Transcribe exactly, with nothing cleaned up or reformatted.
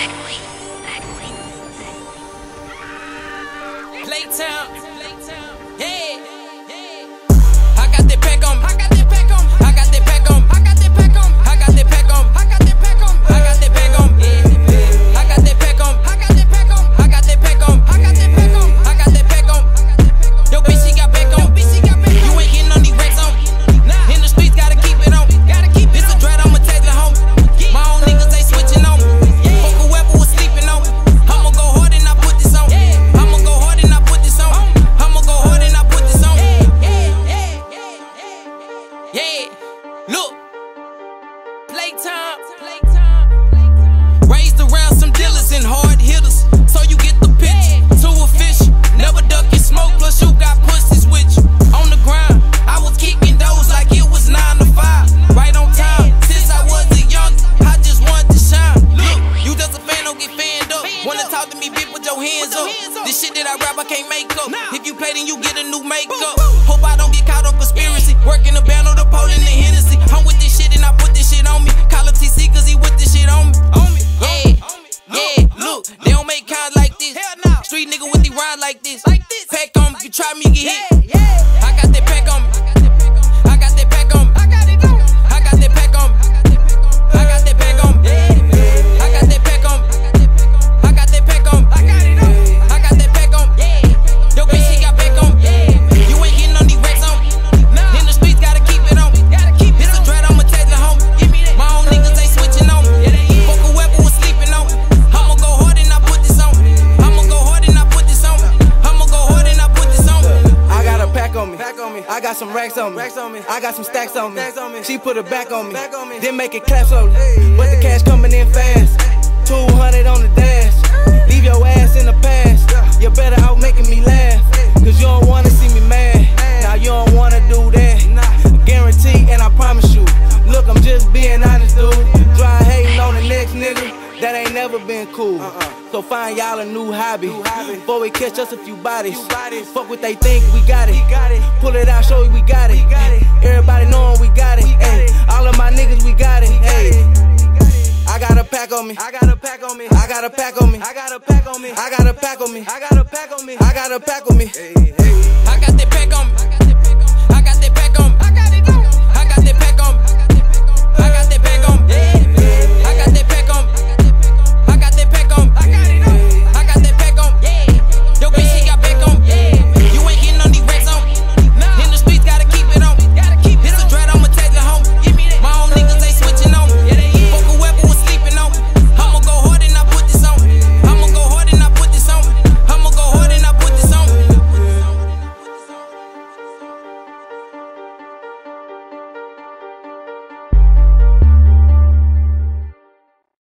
Playtown, yeah. I got that pack on me. I got that pack on me. I got that pack on me. I got that pack on me. I got that pack on me. I got that pack on me. I got that pack on me. I got that pack on me. I got that pack on me. I got that pack on me. I got that pack on me. I got that pack on me. Yo, bitch, she got back on. Bitch, she got back on. You ain't getting on these racks on. Nah. In the streets, gotta keep it on. Gotta keep it. It's a dread, I'ma take it home. My own niggas ain't switching on. Fuck whoever was sleeping on. I'ma go hard and I put this on. I'ma go hard and I put this on. I'ma go hard and I put this on. Yeah, look, playtime. Raised around some dealers and hard hitters, so you get the picture. Too official, never duck your smoke, plus you got pussies with you. On the grind, I was kicking doors like it was nine to five. Right on time, since I was a young, I just wanted to shine. Look, you just a fan, don't get fanned up. Wanna talk to me, bitch, put your hands up. This shit that I rap, I can't make up. If you play, then you get a new makeup. Hope I don't get caught on conspiracy. Working the band on the pole in the Hennessy. I'm with this shit and I put this shit on me. Call up T C cause he with this shit on me. Yeah, yeah, look, they don't make kind like this. Street nigga with the rhyme like this. Pack on me, you try me, get hit. I got that pack on me. I got that pack on me. I got that pack on me. I got that pack on me. I got that pack on me. I got that pack on me. I got that pack on me. Yo, bitch, she got back on me. You ain't getting on these racks on. In the streets, gotta keep it on. It's a dread, I'ma take it home. My own niggas ain't switching on. Fuck whoever was sleeping on. I'ma go hard and I put this on. I'ma go hard and I put this on. I'ma go hard and I put this on. I got a pack on me. I got some racks on me. I got some stacks on me. She put it back on me. Then make it clap slowly. But the cash coming in fast. two hundred on the dash. Leave your ass in the past. You better out making me laugh. Cause you don't wanna see me mad. Now you don't wanna do that. Guarantee and I promise you. Look, I'm just being honest, dude. Dry hating on the next nigga. That ain't never been cool. So find y'all a new hobby. Before we catch us a few bodies. Fuck what they think, we got it. Pull it out, show you we got it. Everybody knowing we got it. Ay, all of my niggas, we got it. Ay. I got a pack on me. I got a pack on me. I got a pack on me. I got a pack on me. I got a pack on me. I got a pack on me. I got a pack on me. I got that pack on me.